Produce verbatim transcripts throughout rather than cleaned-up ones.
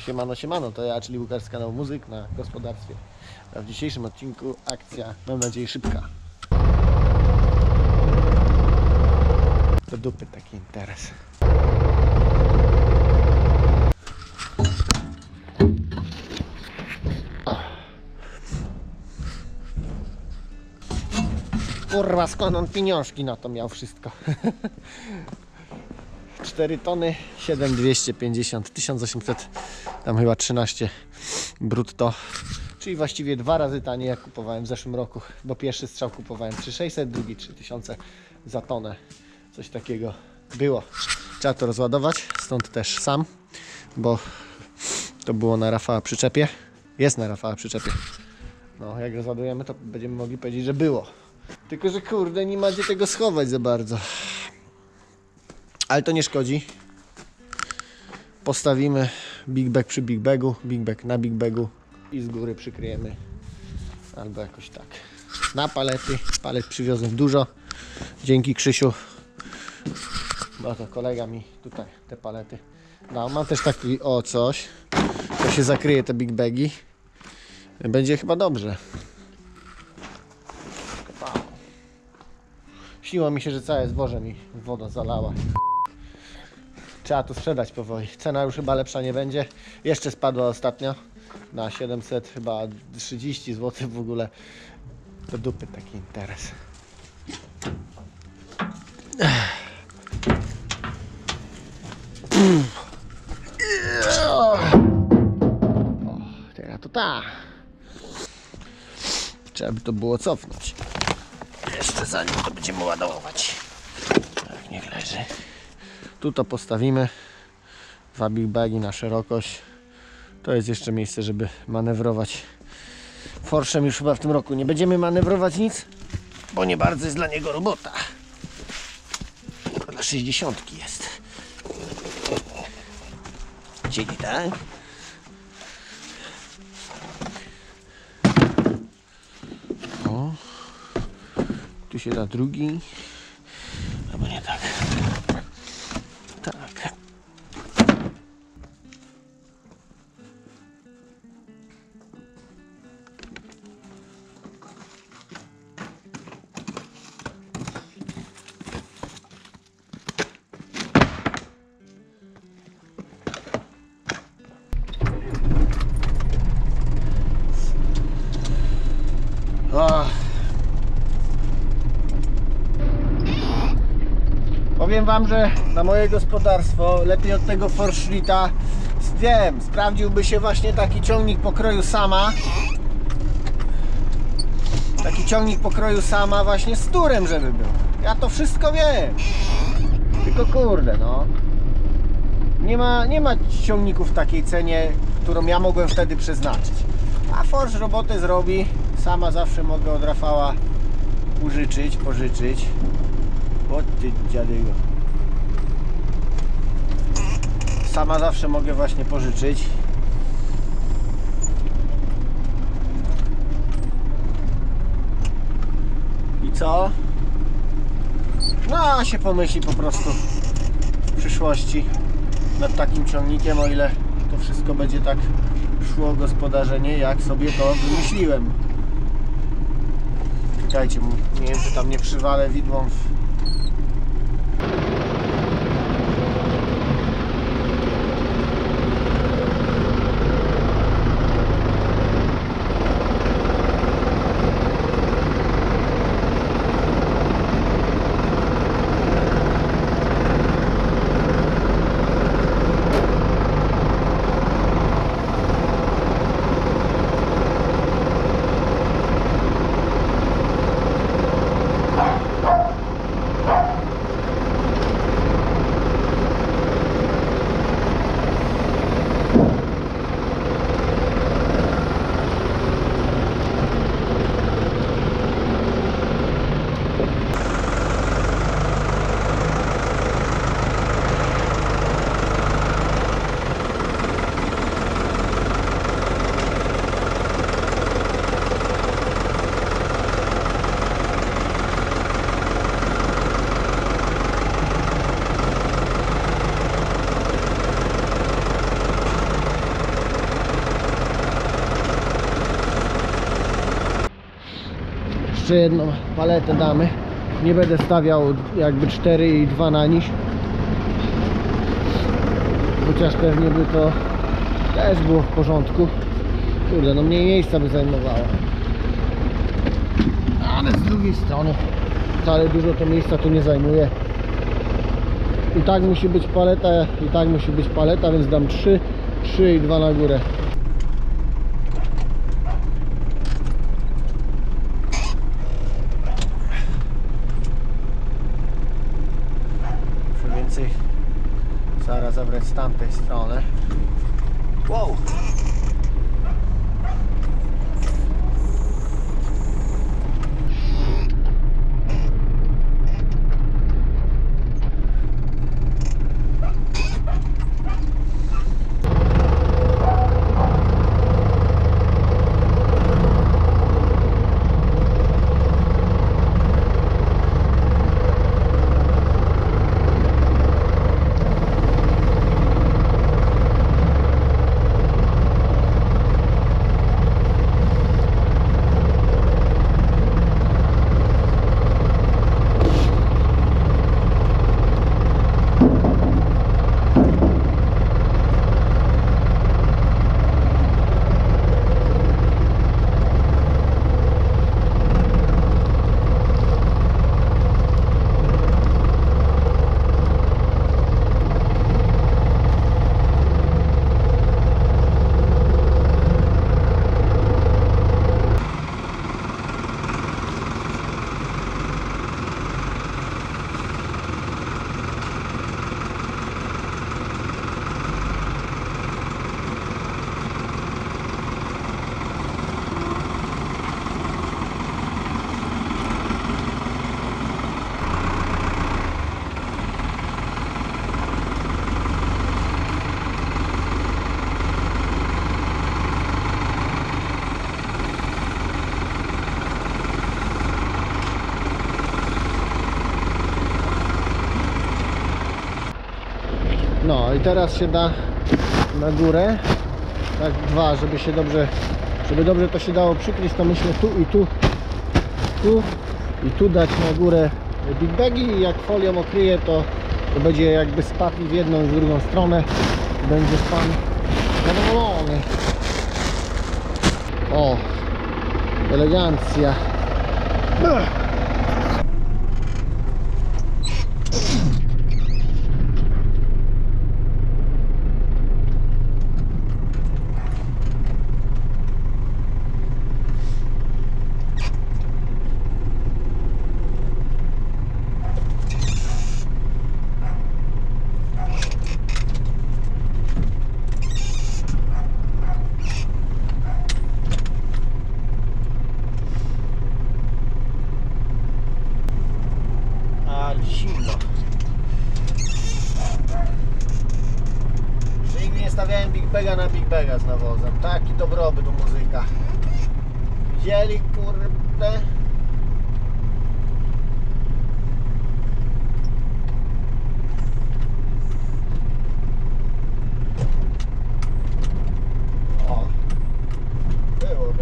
Siemano, siemano, to ja, czyli Łukasz z kanału Muzyk na Gospodarstwie. A w dzisiejszym odcinku akcja, mam nadzieję, szybka. Do dupy taki interes. Kurwa, skąd on pieniążki na to miał wszystko? cztery tony, siedem tysięcy dwieście pięćdziesiąt, tysiąc osiemset, tam chyba trzynaście brutto. Czyli właściwie dwa razy taniej jak kupowałem w zeszłym roku, bo pierwszy strzał kupowałem trzy tysiące sześćset, drugi trzy tysiące za tonę. Coś takiego było. Trzeba to rozładować, stąd też sam, bo to było na Rafała przyczepie. Jest na Rafała przyczepie. No, jak rozładujemy, to będziemy mogli powiedzieć, że było. Tylko że kurde, nie ma gdzie tego schować za bardzo. Ale to nie szkodzi. Postawimy big bag przy big bagu, big bag na big bagu i z góry przykryjemy. Albo jakoś tak. Na palety. Palet przywiozłem dużo. Dzięki Krzysiu. Bo to kolega mi tutaj te palety dał. Mam też taki o coś. To się zakryje te big bagi. Będzie chyba dobrze. Śniło mi się, że całe zboże mi woda zalała. Trzeba tu sprzedać powoli. Cena już chyba lepsza nie będzie. Jeszcze spadła ostatnio na siedemset chyba trzydzieści złotych w ogóle. Do dupy taki interes. O, teraz to ta. Trzeba by to było cofnąć. Jeszcze zanim to będziemy ładować. Tak, niech leży. Tu to postawimy. Dwa big bagi na szerokość. To jest jeszcze miejsce, żeby manewrować. Forszem już chyba w tym roku nie będziemy manewrować nic, bo nie bardzo jest dla niego robota. To dla sześćdziesiątki jest. Czyli tak. O. Tu się da drugi. Albo nie tak. Tak. O. Powiem wam, że na moje gospodarstwo lepiej od tego Forschlita, wiem, sprawdziłby się właśnie taki ciągnik pokroju Sama. Taki ciągnik pokroju Sama właśnie z turem, żeby był. Ja to wszystko wiem. Tylko kurde, no. Nie ma, nie ma ciągników w takiej cenie, którą ja mogłem wtedy przeznaczyć. A Forsch robotę zrobi. Sama zawsze mogę od Rafała użyczyć, pożyczyć. O ty dziadygo. Sama zawsze mogę właśnie pożyczyć. I co? No, a się pomyśli po prostu w przyszłości nad takim ciągnikiem, o ile to wszystko będzie tak szło gospodarzenie, jak sobie to wymyśliłem. Czekajcie, nie wiem, czy tam nie przywalę widłą w... jeszcze jedną paletę damy. Nie będę stawiał jakby cztery i dwa na nich. Chociaż pewnie by to też było w porządku. Kurde, no mniej miejsca by zajmowało. Ale z drugiej strony wcale dużo to miejsca tu nie zajmuje. I tak musi być paleta, i tak musi być paleta, więc dam trzy, trzy i dwa na górę. Muszę więcej zaraz zabrać z tamtej strony. Wow! No i teraz się da na górę, tak dwa, żeby się dobrze, żeby dobrze to się dało przykryć, to myślę tu i tu, tu i tu dać na górę big bagi i jak folią okryję, to, to będzie jakby spadł w jedną i w drugą stronę, będzie pan zadowolony. O, elegancja. Zimno. Jeszcze nigdy nie stawiałem big baga na big baga z nawozem. Taki dobrobyt u muzyka. Widzieli, kurde? O, byłoby.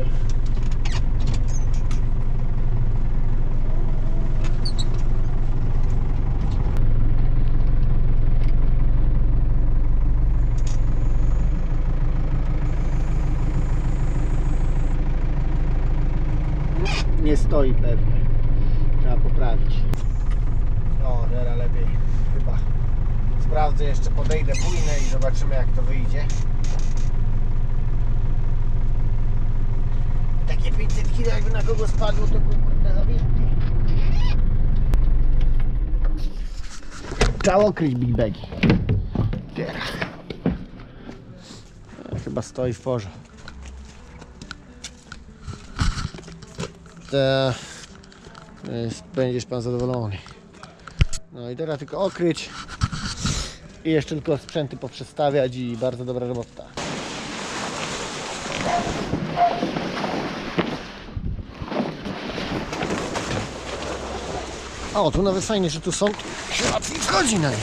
Nie stoi pewnie. Trzeba poprawić. No, teraz lepiej chyba. Sprawdzę jeszcze, podejdę, płynę i zobaczymy jak to wyjdzie. Takie pięćset kilo jakby na kogo spadło, to kurde zabitki. Trzeba okryć big bagi. Teraz. Chyba stoi w porze. To jest, będziesz pan zadowolony. No i teraz tylko okryć i jeszcze tylko sprzęty poprzestawiać i bardzo dobra robota. O, tu nawet fajnie, że tu są, tu się łatwiej wchodzi na nie.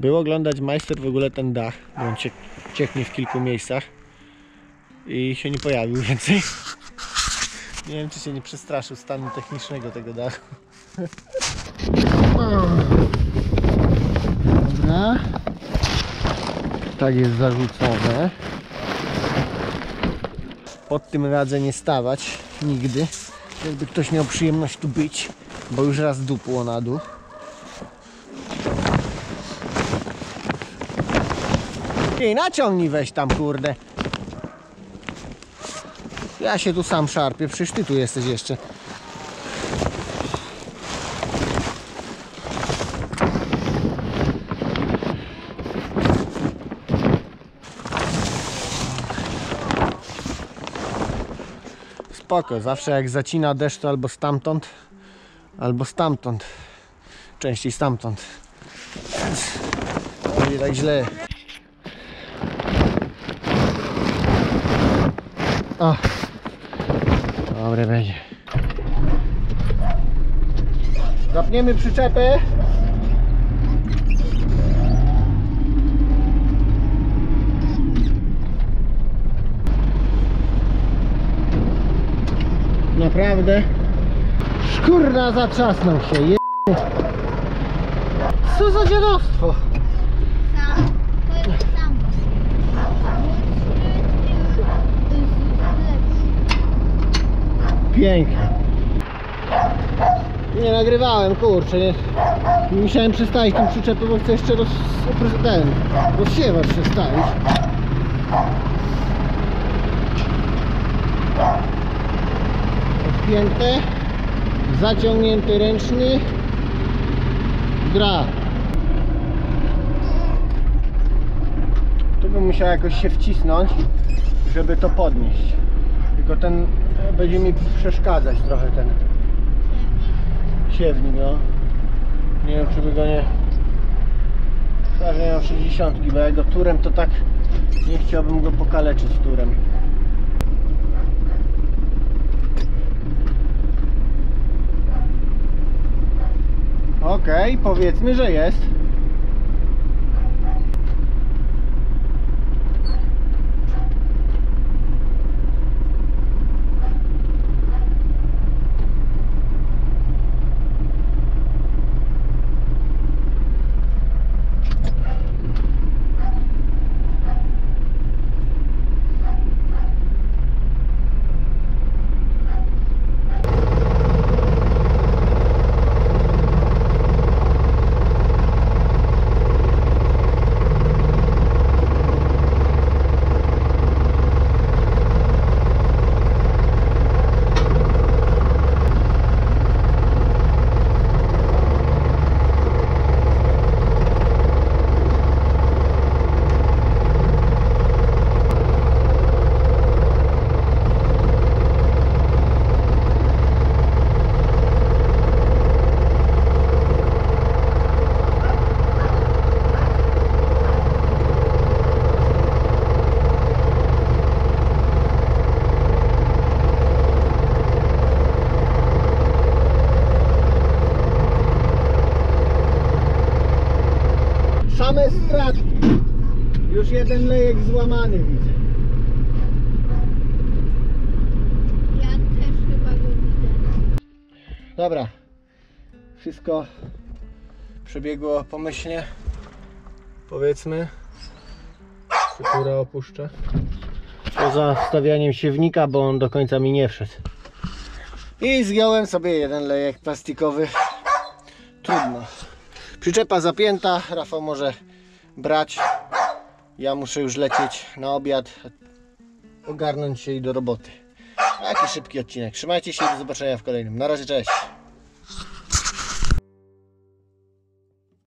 Był oglądać majster w ogóle ten dach, bo on ciek cieknie w kilku miejscach i się nie pojawił więcej. Nie wiem, czy się nie przestraszył stanu technicznego tego dachu. Dobra. Tak jest zarzucone. Pod tym radzę nie stawać nigdy, jakby ktoś miał przyjemność tu być, bo już raz dupło na dół. I naciągnij, weź tam, kurde. Ja się tu sam szarpię, przecież ty tu jesteś jeszcze. Spoko, zawsze jak zacina deszcz, to albo stamtąd, albo stamtąd. Częściej stamtąd. Więc nie będzie tak źle. O, dobre będzie. Zapniemy przyczepę. Naprawdę. Szkurna, zatrzasnął się. Je... Co za dziadostwo. Sam, to jest sam. Pięknie. Nie nagrywałem, kurczę. Nie. Musiałem przestawić tą przyczepę, bo chcę jeszcze roz... ten rozsiewacz przestawić. Odpięte, zaciągnięty ręczny, gra. Tu bym musiał jakoś się wcisnąć, żeby to podnieść. Tylko ten będzie mi przeszkadzać trochę, ten siewnik, no. Nie wiem, czy by go nie... Chyba, że miał sześćdziesiątki, bo jak go turem, to tak nie chciałbym go pokaleczyć turem. Okej, okay, powiedzmy, że jest. Same straty. Już jeden lejek złamany widzę. Ja też chyba go widzę. Dobra. Wszystko przebiegło pomyślnie. Powiedzmy. Skórę opuszczę. Poza wstawianiem siewnika, bo on do końca mi nie wszedł. I zgiąłem sobie jeden lejek plastikowy. Trudno. Przyczepa zapięta, Rafał może brać. Ja muszę już lecieć na obiad, ogarnąć się i do roboty. Taki szybki odcinek. Trzymajcie się i do zobaczenia w kolejnym. Na razie, cześć!